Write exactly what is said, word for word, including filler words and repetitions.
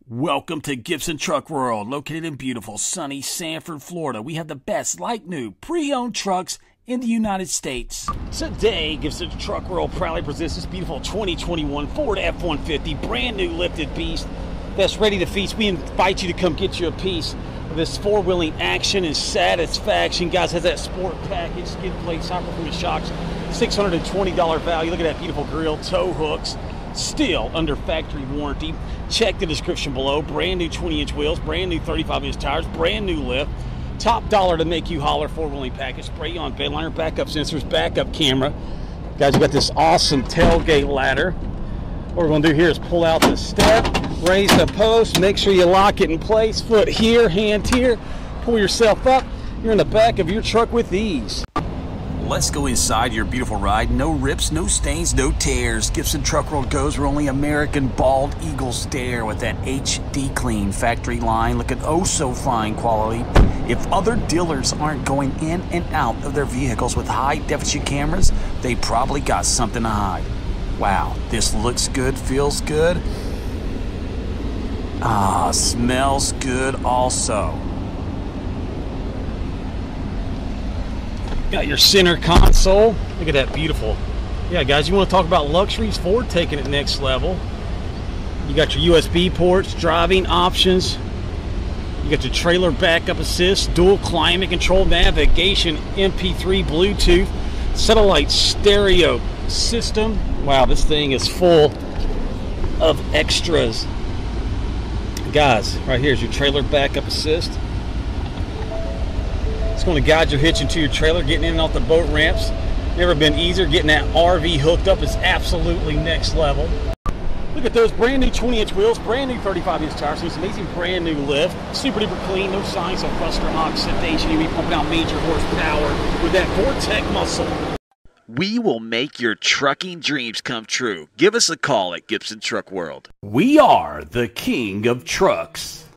Welcome to Gibson Truck World, located in beautiful, sunny Sanford, Florida. We have the best, like new, pre-owned trucks in the United States. Today, Gibson Truck World proudly presents this beautiful twenty twenty-one Ford F one fifty, brand new lifted beast that's ready to feast. We invite you to come get you a piece of this four-wheeling action and satisfaction. Guys, has that sport package, skid plates, high-performance shocks, six hundred twenty dollar value. Look at that beautiful grill, tow hooks. Still under factory warranty. Check the description below. Brand new twenty inch wheels, brand new thirty-five inch tires, brand new lift. Top dollar to make you holler, four-wheeling package, spray on bed liner, backup sensors, backup camera. Guys, we got this awesome tailgate ladder. What we're going to do here is pull out the step, raise the post, make sure you lock it in place. Foot here, hand here. Pull yourself up. You're in the back of your truck with ease. Let's go inside your beautiful ride. No rips, no stains, no tears. Gibson Truck World goes where only American bald eagles dare, with that H D clean factory line looking oh so fine quality. If other dealers aren't going in and out of their vehicles with high definition cameras, they probably got something to hide. Wow, this looks good, feels good. Ah, smells good also. Got your center console. Look at that beautiful. Yeah, guys, you want to talk about luxuries? Ford taking it next level. You got your U S B ports, driving options. You got your trailer backup assist, dual climate control, navigation, M P three, Bluetooth, satellite stereo system. Wow, this thing is full of extras. Guys, right here's your trailer backup assist. It's going to guide your hitch into your trailer, getting in and off the boat ramps. Never been easier. Getting that R V hooked up is absolutely next level. Look at those brand new twenty inch wheels, brand new thirty-five inch tires, this amazing brand new lift. Super duper clean, no signs of rust or oxidation. You'll be pumping out major horsepower with that Vortec muscle. We will make your trucking dreams come true. Give us a call at Gibson Truck World. We are the king of trucks.